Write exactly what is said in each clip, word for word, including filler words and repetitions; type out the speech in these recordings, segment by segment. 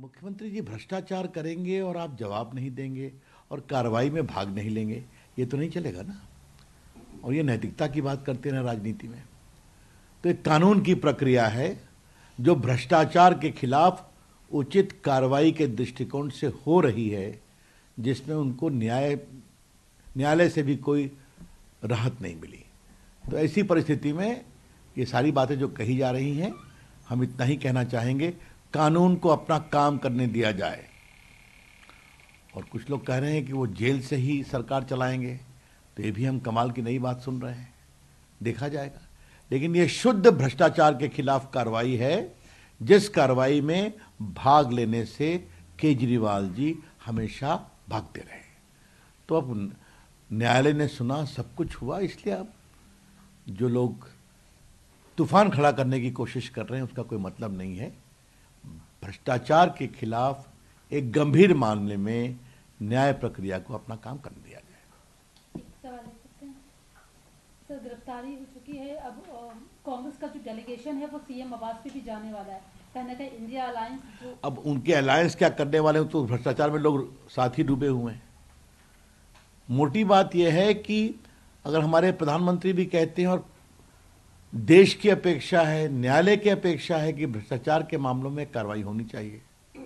मुख्यमंत्री जी भ्रष्टाचार करेंगे और आप जवाब नहीं देंगे और कार्रवाई में भाग नहीं लेंगे, ये तो नहीं चलेगा ना। और ये नैतिकता की बात करते हैं राजनीति में, तो एक कानून की प्रक्रिया है जो भ्रष्टाचार के खिलाफ उचित कार्रवाई के दृष्टिकोण से हो रही है, जिसमें उनको न्याय न्यायालय से भी कोई राहत नहीं मिली। तो ऐसी परिस्थिति में ये सारी बातें जो कही जा रही हैं, हम इतना ही कहना चाहेंगे, कानून को अपना काम करने दिया जाए। और कुछ लोग कह रहे हैं कि वो जेल से ही सरकार चलाएंगे, तो ये भी हम कमाल की नई बात सुन रहे हैं, देखा जाएगा। लेकिन ये शुद्ध भ्रष्टाचार के खिलाफ कार्रवाई है, जिस कार्रवाई में भाग लेने से केजरीवाल जी हमेशा भागते रहे। तो अब न्यायालय ने सुना, सब कुछ हुआ, इसलिए अब जो लोग तूफान खड़ा करने की कोशिश कर रहे हैं उसका कोई मतलब नहीं है। भ्रष्टाचार के खिलाफ एक गंभीर मामले में न्याय प्रक्रिया को अपना काम करने दिया जाए। एक सवाल ले सकते हैं सर? गिरफ्तारी हो चुकी है, अब कांग्रेस का जो डेलीगेशन है वो सीएम आवास पे भी जाने वाला है, कहना है इंडिया अलायंस जो अब उनके अलायंस क्या करने वाले हैं, तो भ्रष्टाचार में लोग साथ ही डूबे हुए हैं। मोटी बात यह है कि अगर हमारे प्रधानमंत्री भी कहते हैं और देश की अपेक्षा है, न्यायालय की अपेक्षा है कि भ्रष्टाचार के मामलों में कार्रवाई होनी चाहिए,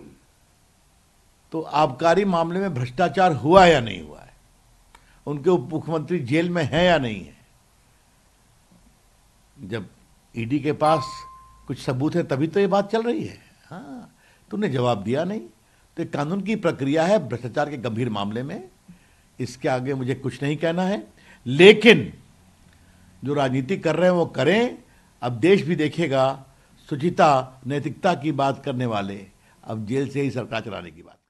तो आबकारी मामले में भ्रष्टाचार हुआ या नहीं हुआ है, उनके उप मुख्यमंत्री जेल में है या नहीं है। जब ईडी के पास कुछ सबूत है तभी तो ये बात चल रही है। हाँ, तूने जवाब दिया नहीं, तो एक कानून की प्रक्रिया है भ्रष्टाचार के गंभीर मामले में। इसके आगे मुझे कुछ नहीं कहना है, लेकिन जो राजनीति कर रहे हैं वो करें। अब देश भी देखेगा, शुचिता नैतिकता की बात करने वाले अब जेल से ही सरकार चलाने की बात।